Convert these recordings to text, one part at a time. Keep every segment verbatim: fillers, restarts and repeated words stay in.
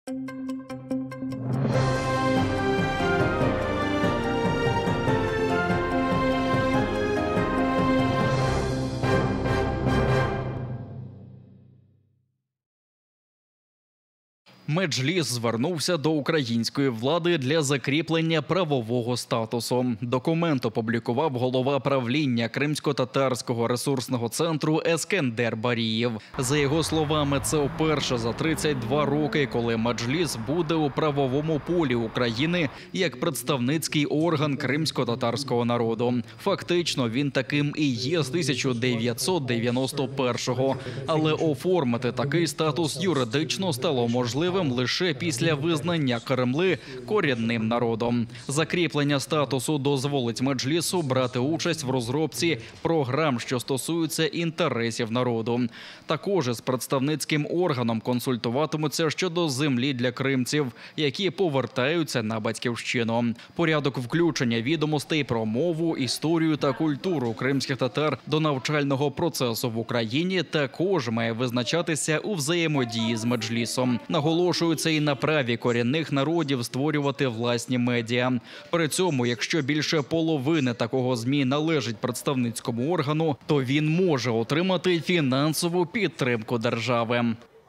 Меджліс звернувся до української влади для закріплення правового статусу. Документ опублікував голова правління Кримсько-татарського ресурсного центру Ескендер Барієв. За його словами, це вперше за тридцять два роки, коли Меджліс буде у правовому полі України як представницький орган кримсько-татарського народу. Фактично, він таким і є з тисяча дев'ятсот дев'яносто першого. Але оформити такий статус юридично стало можливим лише після визнання Кремли корінним народом. Закріплення статусу дозволить Меджлісу брати участь в розробці програм, що стосуються інтересів народу. Також із представницьким органом консультуватимуться щодо землі для кримців, які повертаються на батьківщину. Порядок включення відомостей про мову, історію та культуру кримських татар до навчального процесу в Україні також має визначатися у взаємодії з Меджлісом. Наголошується і на праві корінних народів створювати власні медіа. При цьому, якщо більше половини такого ЗМІ належить представницькому органу, то він може отримати фінансову підтримку держави.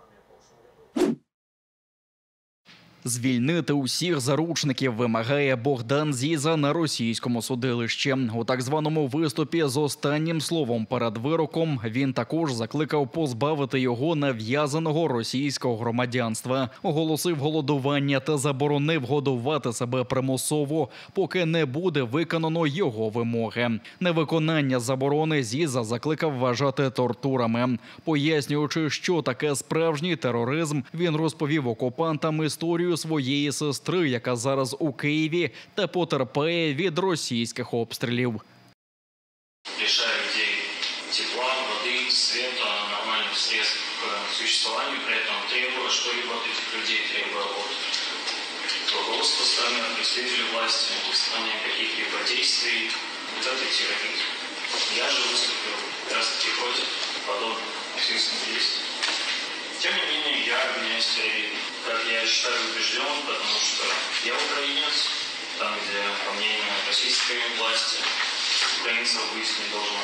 Звільнити усіх заручників вимагає Богдан Зіза на російському судилищі. У так званому виступі з останнім словом перед вироком він також закликав позбавити його нав'язаного російського громадянства, оголосив голодування та заборонив годувати себе примусово, поки не буде виконано його вимоги. Невиконання заборони Зіза закликав вважати тортурами. Пояснюючи, що таке справжній тероризм, він розповів окупантам історію своєї сестри, яка зараз у Києві та потерпає від російських обстрілів. Лишая людей тепла, воды, света, нормальных средств к существованию, при этом требуя что-либо от этих людей, требуя от руководства страны, от представителей власти, выполнения каких-либо действий. Вот это терроризм. Я же выступил как раз таки против подобных насильственных действий. Тем не менее, я обвиняюсь в терроризме. Как я считаю, убежден, потому что я украинец, там, где, по мнению российской власти, українців быть не должно.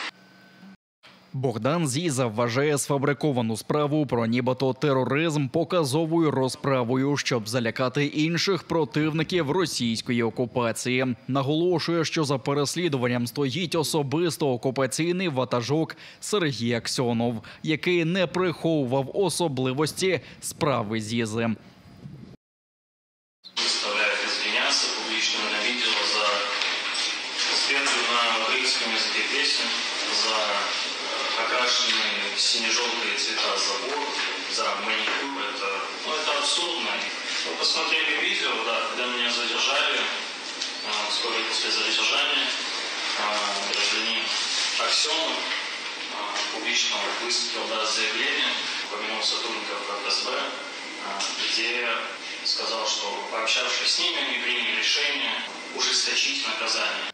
Богдан Зіза вважає сфабриковану справу про нібито тероризм показовою розправою, щоб залякати інших противників російської окупації. Наголошує, що за переслідуванням стоїть особисто окупаційний ватажок Сергій Аксьонов, який не приховував особливості справи Зізи. Виставляє извиняться публічно на відео за співпрацю на українському язикі пісень, за окрашенные сине-желтые цвета забор, за маникюр. Это, ну, это абсурдно. Мы посмотрели видео, да, когда меня задержали, вскоре после задержания гражданин Аксьонов публично выступил, да, заявление, упомянул сотрудников ФСБ, где сказал, что, пообщавшись с ними, они приняли решение ужесточить наказание.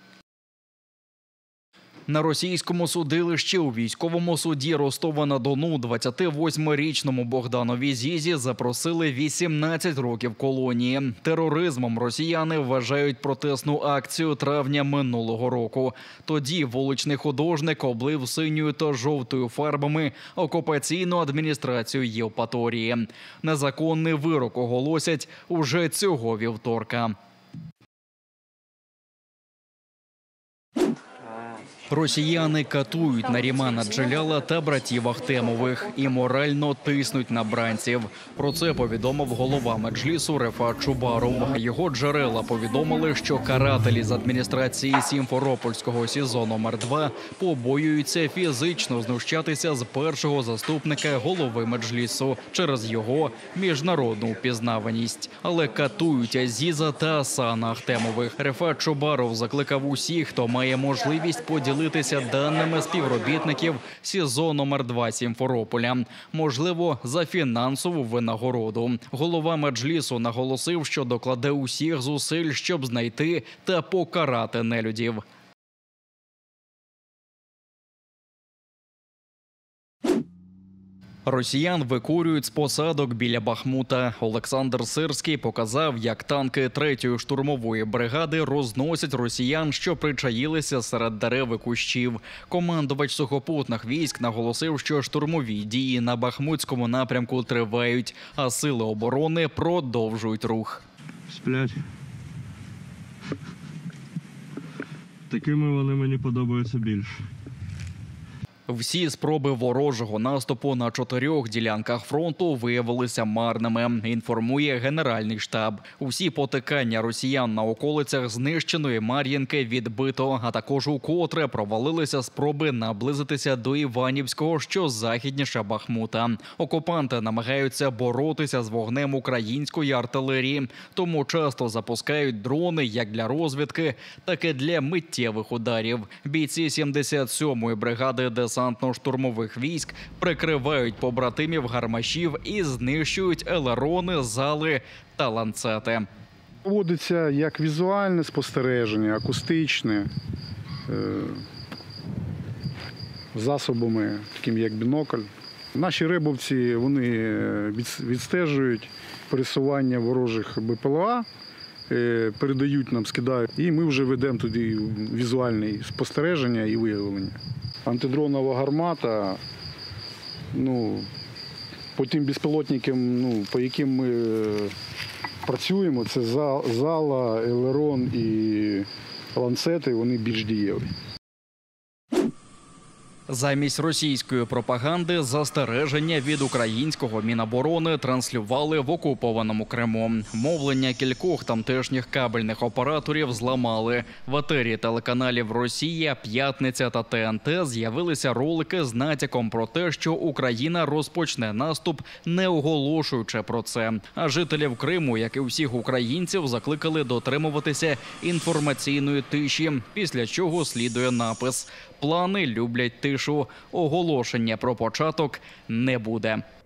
На російському судилищі у військовому суді Ростова-на-Дону двадцятивосьмирічному Богданові Зізі запросили вісімнадцять років колонії. Тероризмом росіяни вважають протестну акцію травня минулого року. Тоді вуличний художник облив синьою та жовтою фарбами окупаційну адміністрацію Євпаторії. Незаконний вирок оголосять уже цього вівторка. Росіяни катують Нарімана Джеляла та братів Ахтемових і морально тиснуть на бранців. Про це повідомив голова Меджлісу Рефат Чубаров. Його джерела повідомили, що карателі з адміністрації Сімферопольського СІЗО номер два побоюються фізично знущатися з першого заступника голови Меджлісу через його міжнародну впізнаваність. Але катують Азіза та Асана Ахтемових. Рефат Чубаров закликав усіх, хто має можливість поділитися даними співробітників СІЗО номер два Сімферополя, можливо, за фінансову винагороду. Голова Меджлісу наголосив, що докладе усіх зусиль, щоб знайти та покарати нелюдів. Росіян викурюють з посадок біля Бахмута. Олександр Сирський показав, як танки третьої штурмової бригади розносять росіян, що причаїлися серед дерев і кущів. Командувач сухопутних військ наголосив, що штурмові дії на Бахмутському напрямку тривають, а сили оборони продовжують рух. Сплять. Такими вони мені подобаються більше. Всі спроби ворожого наступу на чотирьох ділянках фронту виявилися марними, інформує Генеральний штаб. Усі потикання росіян на околицях знищеної Мар'їнки відбито, а також укотре провалилися спроби наблизитися до Іванівського, що західніше Бахмута. Окупанти намагаються боротися з вогнем української артилерії, тому часто запускають дрони як для розвідки, так і для миттєвих ударів. Бійці сімдесят сьомої бригади десантно-штурмових військ прикривають побратимів гармашів і знищують елерони, зали та ланцети. Проводиться як візуальне спостереження, акустичне, засобами, такими як бінокль. Наші рибовці вони відстежують пересування ворожих БПЛА, передають нам, скидають, і ми вже ведемо туди візуальне спостереження і виявлення. Антидронова гармата, ну, по тим безпілотникам, ну, по яким ми працюємо, це зала, елерон і ланцети, вони більш дієві. Замість російської пропаганди застереження від українського Міноборони транслювали в окупованому Криму. Мовлення кількох тамтешніх кабельних операторів зламали. В етері телеканалів «Росія», «П'ятниця» та Те Ен Те з'явилися ролики з натяком про те, що Україна розпочне наступ, не оголошуючи про це. А жителів Криму, як і всіх українців, закликали дотримуватися інформаційної тиші, після чого слідує напис: «Плани люблять тишу. Оголошення про початок не буде».